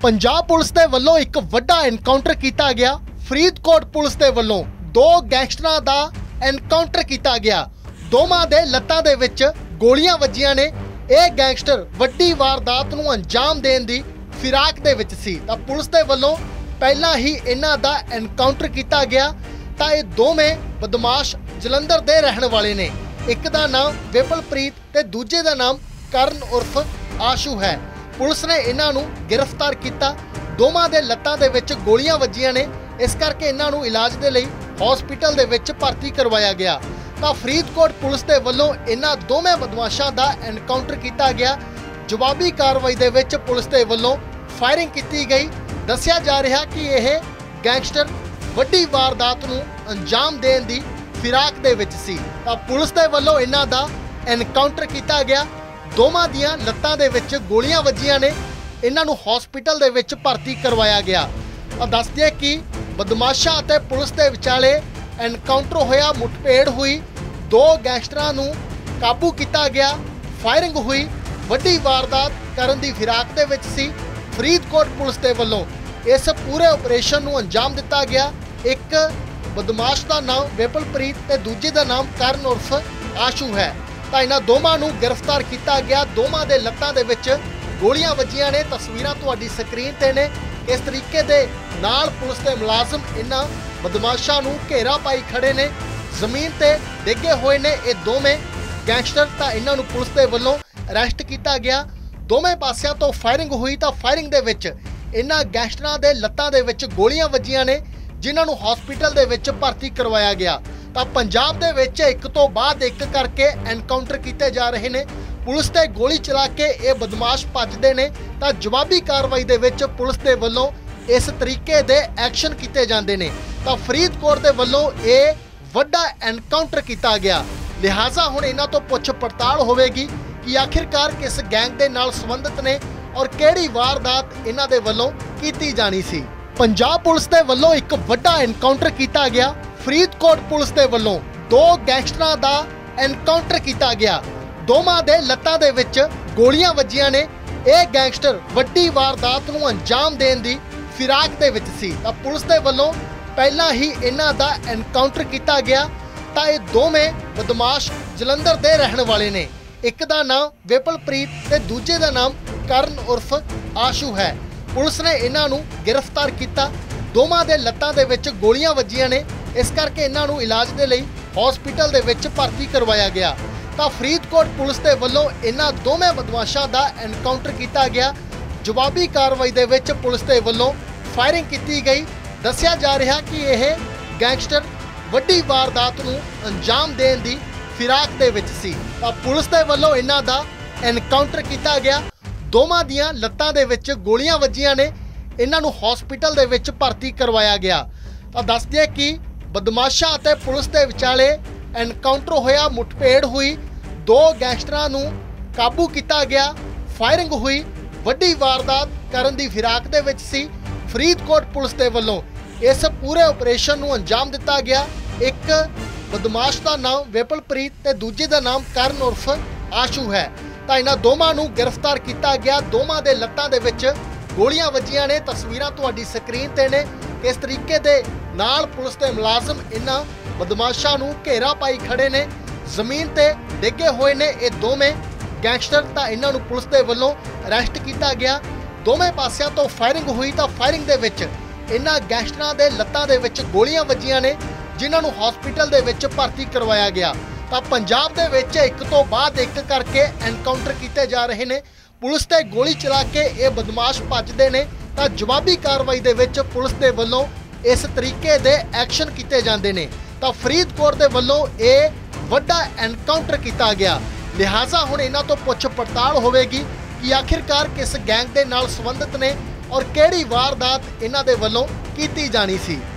Punjab police दे वल्लों एक वड्डा एनकाउंटर किया गया। फरीदकोट पुलिस दे वल्लों दो गैंगस्टरां दा एनकाउंटर किया गया। दोवां दे लत्तां दे विच गोलियां वज्जियां ने। यह गैंगस्टर वड्डी वारदात नूं अंजाम देण दी फिराक दे विच सी तां पुलिस दे वल्लों पहलां ही इन्हां दा एनकाउंटर किया गया। तां इह दोवें बदमाश जलंधर दे रहण वाले ने। एक दा नाम विपलप्रीत ते दूजे दा नाम करण उर्फ आशू है। पुलिस ने इन्हां नूं गिरफ्तार किया। दोवां दे लत्तां दे विच गोलियां वज्जियां ने, इस करके इन्हां नूं इलाज दे लई हॉस्पिटल दे विच भर्ती करवाया गया। तां फरीदकोट पुलिस दे वल्लों इन्हां दोवें बदमाशां दा एनकाउंटर किया गया। जवाबी कार्रवाई दे विच पुलिस दे वल्लों फायरिंग की गई। दस्सिया जा रहा कि यह गैंगस्टर वड्डी वारदात नूं अंजाम देण दी फिराक दे विच सी। तां पुलिस दे वल्लों इन्हां दा एनकाउंटर किया गया। दोवां दियां लत्तां दे विच गोलियां वज्जियां ने। इन्हां नूं हॉस्पिटल दे विच भर्ती करवाया गया। दस दिए कि बदमाशां ते पुलिस दे विचाले एनकाउंटर होया, मुठभेड़ हुई, दो गैंगस्टरां नूं काबू किया गया, फायरिंग हुई। वड्डी वारदात करन दी फिराक दे विच सी। फरीदकोट पुलिस दे वल्लों इस पूरे ऑपरेशन नूं अंजाम दिता गया। एक बदमाश दा नाम विपलप्रीत ते दूजे दा नाम करण उर्फ आशू है। ਤਾਂ ਇਹਨਾਂ ਦੋਵਾਂ ਨੂੰ गिरफ्तार किया गया। दोवां ਦੇ ਲੱਤਾਂ ਦੇ ਵਿੱਚ ਗੋਲੀਆਂ ਵੱਜੀਆਂ ਨੇ। ਤਸਵੀਰਾਂ ਤੁਹਾਡੀ ਸਕਰੀਨ ਤੇ ਨੇ। ਇਸ ਤਰੀਕੇ ਦੇ ਨਾਲ ਪੁਲਿਸ ਦੇ ਮੁਲਾਜ਼ਮ ਇਹਨਾਂ ਬਦਮਾਸ਼ਾਂ ਨੂੰ ਘੇਰਾ ਪਾਈ ਖੜੇ ਨੇ। ਜ਼ਮੀਨ ਤੇ ਡਿੱਗੇ ਹੋਏ ਨੇ ਇਹ ਦੋਵੇਂ ਗੈਂਗਸਟਰ। ਤਾਂ ਇਹਨਾਂ ਨੂੰ ਪੁਲਿਸ ਦੇ ਵੱਲੋਂ ਅਰੈਸਟ ਕੀਤਾ ਗਿਆ। ਦੋਵੇਂ ਪਾਸਿਆਂ ਤੋਂ ਫਾਇਰਿੰਗ ਹੋਈ ਤਾਂ ਫਾਇਰਿੰਗ ਦੇ ਵਿੱਚ ਇਹਨਾਂ ਗੈਂਗਸਟਰਾਂ ਦੇ ਲੱਤਾਂ ਦੇ ਵਿੱਚ ਗੋਲੀਆਂ ਵੱਜੀਆਂ ਨੇ, ਜਿਨ੍ਹਾਂ ਨੂੰ ਹਸਪੀਟਲ ਦੇ ਵਿੱਚ ਭਰਤੀ ਕਰਵਾਇਆ ਗਿਆ। ਤਾਂ ਪੰਜਾਬ ਦੇ ਵਿੱਚ ਇੱਕ ਤੋਂ ਬਾਅਦ ਇੱਕ ਕਰਕੇ ਐਨਕਾਊਂਟਰ ਕੀਤੇ ਜਾ ਰਹੇ ਨੇ। ਪੁਲਿਸ ਤੇ ਗੋਲੀ ਚਲਾ ਕੇ ਇਹ ਬਦਮਾਸ਼ ਭੱਜਦੇ ਨੇ ਤਾਂ ਜਵਾਬੀ ਕਾਰਵਾਈ ਦੇ ਵਿੱਚ ਪੁਲਿਸ ਦੇ ਵੱਲੋਂ ਇਸ ਤਰੀਕੇ ਦੇ ਐਕਸ਼ਨ ਕੀਤੇ ਜਾਂਦੇ ਨੇ। ਤਾਂ ਫਰੀਦਕੋਟ ਦੇ ਵੱਲੋਂ ਇਹ ਵੱਡਾ ਐਨਕਾਊਂਟਰ ਕੀਤਾ ਗਿਆ। ਲਿਹਾਜ਼ਾ ਹੁਣ ਇਹਨਾਂ ਤੋਂ ਪੁੱਛ ਪੜਤਾਲ ਹੋਵੇਗੀ ਕਿ ਆਖਿਰਕਾਰ ਕਿਸ ਗੈਂਗ ਦੇ ਨਾਲ ਸੰਬੰਧਿਤ ਨੇ ਔਰ ਕਿਹੜੀ ਵਾਰਦਾਤ ਇਹਨਾਂ ਦੇ ਵੱਲੋਂ ਕੀਤੀ ਜਾਣੀ ਸੀ। ਪੰਜਾਬ ਪੁਲਿਸ ਦੇ ਵੱਲੋਂ ਇੱਕ ਵੱਡਾ ਐਨਕਾਊਂਟਰ ਕੀਤਾ ਗਿਆ। ਫਰੀਦਕੋਟ ਪੁਲਿਸ ਦੇ ਵੱਲੋਂ ਦੋ ਗੈਂਗਸਟਰਾਂ ਦਾ ਐਨਕਾਊਂਟਰ ਕੀਤਾ ਗਿਆ। ਦੋਵਾਂ ਦੇ ਲੱਤਾਂ ਦੇ ਵਿੱਚ ਗੋਲੀਆਂ ਵੱਜੀਆਂ ਨੇ। ਇਹ ਗੈਂਗਸਟਰ ਵੱਡੀ ਵਾਰਦਾਤ ਨੂੰ ਅੰਜਾਮ ਦੇਣ ਦੀ ਫਿਰਾਕ ਦੇ ਵਿੱਚ ਸੀ। ਤਾਂ ਪੁਲਿਸ ਦੇ ਵੱਲੋਂ ਪਹਿਲਾਂ ਹੀ ਇਹਨਾਂ ਦਾ ਐਨਕਾਊਂਟਰ ਕੀਤਾ ਗਿਆ। ਤਾਂ ਇਹ ਦੋਵੇਂ ਬਦਮਾਸ਼ ਜਲੰਧਰ ਦੇ ਰਹਿਣ ਵਾਲੇ ਨੇ। ਇੱਕ ਦਾ ਨਾਮ ਵਿਪਲਪ੍ਰੀਤ ਤੇ ਦੂਜੇ ਦਾ ਨਾਮ ਕਰਨ ਉਰਫ ਆਸ਼ੂ ਹੈ। ਪੁਲਿਸ ਨੇ ਇਹਨਾਂ ਨੂੰ गिरफ्तार ਕੀਤਾ। ਦੋਵਾਂ ਦੇ ਲੱਤਾਂ ਦੇ ਵਿੱਚ ਗੋਲੀਆਂ ਵੱਜੀਆਂ ਨੇ, ਇਸ ਕਰਕੇ ਇਹਨਾਂ ਨੂੰ ਇਲਾਜ ਦੇ ਲਈ ਹਸਪੀਟਲ ਦੇ ਵਿੱਚ ਭਰਤੀ ਕਰਵਾਇਆ ਗਿਆ। ਤਾਂ ਫਰੀਦਕੋਟ ਪੁਲਿਸ ਦੇ ਵੱਲੋਂ ਇਹਨਾਂ ਦੋਵੇਂ ਬਦਮਾਸ਼ਾਂ ਦਾ ਐਨਕਾਊਂਟਰ ਕੀਤਾ ਗਿਆ। ਜਵਾਬੀ ਕਾਰਵਾਈ ਦੇ ਵਿੱਚ ਪੁਲਿਸ ਦੇ ਵੱਲੋਂ ਫਾਇਰਿੰਗ ਕੀਤੀ ਗਈ। ਦੱਸਿਆ ਜਾ ਰਿਹਾ ਕਿ ਇਹ ਗੈਂਗਸਟਰ ਵੱਡੀ ਵਾਰਦਾਤ ਨੂੰ ਅੰਜਾਮ ਦੇਣ ਦੀ ਫਿਰਾਕ ਦੇ ਵਿੱਚ ਸੀ। ਤਾਂ ਪੁਲਿਸ ਦੇ ਵੱਲੋਂ ਇਹਨਾਂ ਦਾ ਐਨਕਾਊਂਟਰ ਕੀਤਾ ਗਿਆ। ਦੋਵਾਂ ਦੀਆਂ ਲੱਤਾਂ ਦੇ ਵਿੱਚ ਗੋਲੀਆਂ ਵੱਜੀਆਂ ਨੇ। ਇਹਨਾਂ ਨੂੰ ਹਸਪੀਟਲ ਦੇ ਵਿੱਚ ਭਰਤੀ ਕਰਵਾਇਆ ਗਿਆ। ਤਾਂ ਦੱਸ ਦਈਏ ਕਿ ਬਦਮਾਸ਼ਾਂ ਅਤੇ ਪੁਲਿਸ ਦੇ ਵਿਚਾਲੇ ਐਨਕਾਊਂਟਰ ਹੋਇਆ, ਮੁਠਭੇੜ ਹੋਈ, ਦੋ ਗੈਂਗਸਟਰਾਂ ਨੂੰ ਕਾਬੂ ਕੀਤਾ ਗਿਆ, ਫਾਇਰਿੰਗ ਹੋਈ। ਵੱਡੀ ਵਾਰਦਾਤ ਕਰਨ ਦੀ ਫਿਰਾਕ ਦੇ ਵਿੱਚ ਸੀ। ਫਰੀਦਕੋਟ ਪੁਲਿਸ ਦੇ ਵੱਲੋਂ ਇਸ ਪੂਰੇ ਆਪਰੇਸ਼ਨ ਨੂੰ ਅੰਜਾਮ ਦਿੱਤਾ ਗਿਆ। ਇੱਕ ਬਦਮਾਸ਼ ਦਾ ਨਾਮ ਵਿਪਲਪ੍ਰੀਤ ਤੇ ਦੂਜੇ ਦਾ ਨਾਮ ਕਰਨ ਉਰਫ ਆਸ਼ੂ ਹੈ। ਤਾਂ ਇਹਨਾਂ ਦੋਵਾਂ ਨੂੰ गिरफ्तार ਕੀਤਾ ਗਿਆ। ਦੋਵਾਂ ਦੇ ਲੱਤਾਂ ਦੇ ਵਿੱਚ ਗੋਲੀਆਂ ਵੱਜੀਆਂ ਨੇ। ਤਸਵੀਰਾਂ ਤੁਹਾਡੀ ਸਕਰੀਨ ਤੇ ਨੇ। ਇਸ ਤਰੀਕੇ ਦੇ ਨਾਲ ਪੁਲਿਸ ਦੇ ਮੁਲਾਜ਼ਮ ਇਹਨਾਂ ਬਦਮਾਸ਼ਾਂ ਨੂੰ ਘੇਰਾ ਪਾਈ ਖੜੇ ਨੇ। ਜ਼ਮੀਨ ਤੇ ਡਿੱਗੇ ਹੋਏ ਨੇ ਇਹ ਦੋਵੇਂ ਗੈਂਗਸਟਰ। ਤਾਂ ਇਹਨਾਂ ਨੂੰ ਪੁਲਿਸ ਦੇ ਵੱਲੋਂ ਅਰੈਸਟ ਕੀਤਾ ਗਿਆ। ਦੋਵੇਂ ਪਾਸਿਆਂ ਤੋਂ ਫਾਇਰਿੰਗ ਹੋਈ ਤਾਂ ਫਾਇਰਿੰਗ ਦੇ ਵਿੱਚ ਇਹਨਾਂ ਗੈਂਗਸਟਰਾਂ ਦੇ ਲੱਤਾਂ ਦੇ ਵਿੱਚ ਗੋਲੀਆਂ ਵੱਜੀਆਂ ਨੇ, ਜਿਨ੍ਹਾਂ ਨੂੰ ਹਸਪੀਟਲ ਦੇ ਵਿੱਚ ਭਰਤੀ ਕਰਵਾਇਆ ਗਿਆ। ਤਾਂ ਪੰਜਾਬ ਦੇ ਵਿੱਚ ਇੱਕ ਤੋਂ ਬਾਅਦ ਇੱਕ ਕਰਕੇ ਐਨਕਾਊਂਟਰ ਕੀਤੇ ਜਾ ਰਹੇ ਨੇ। ਪੁਲਿਸ ਤੇ ਗੋਲੀ ਚਲਾ ਕੇ ਇਹ ਬਦਮਾਸ਼ ਭੱਜਦੇ ਨੇ ਤਾਂ ਜਵਾਬੀ ਕਾਰਵਾਈ ਦੇ ਵਿੱਚ ਪੁਲਿਸ ਦੇ ਵੱਲੋਂ ਇਸ ਤਰੀਕੇ ਦੇ ਐਕਸ਼ਨ ਕੀਤੇ ਜਾਂਦੇ ਨੇ। ਤਾਂ ਫਰੀਦਕੋਟ ਦੇ ਵੱਲੋਂ ਇਹ ਵੱਡਾ ਐਨਕਾਊਂਟਰ ਕੀਤਾ ਗਿਆ। ਲਿਹਾਜ਼ਾ ਹੁਣ ਇਹਨਾਂ ਤੋਂ ਪੁੱਛ ਪੜਤਾਲ ਹੋਵੇਗੀ ਕਿ ਆਖਿਰਕਾਰ ਕਿਸ ਗੈਂਗ ਦੇ ਨਾਲ ਸੰਬੰਧਿਤ ਨੇ ਔਰ ਕਿਹੜੀ ਵਾਰਦਾਤ ਇਹਨਾਂ ਦੇ ਵੱਲੋਂ ਕੀਤੀ ਜਾਣੀ ਸੀ।